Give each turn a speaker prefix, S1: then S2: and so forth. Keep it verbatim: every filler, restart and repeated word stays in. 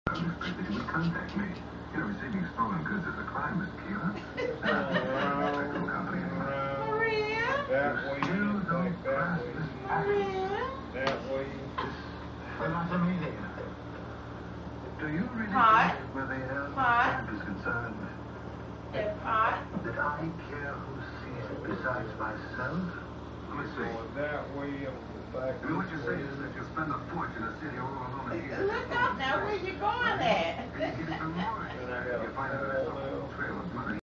S1: Unexpected, you would contact me. You know, receiving stolen goods is a crime, Miss Keeler.
S2: Maria?
S3: That way you think, that way.
S2: Maria?
S3: That way.
S1: We're not a meeting. Do you really
S2: Hot?
S1: think where the air
S2: Hot?
S1: stamp is concerned
S2: It's hot.
S1: that I care who sees it besides myself? Let me see.
S3: Going that way and back
S1: You know what
S3: this
S1: you're saying
S3: way.
S1: is that you'll spend a fortune in a city all alone and
S2: Look up now, where you going at?
S1: And you get it for more.
S3: And I got
S1: You
S3: a
S1: find out
S3: whole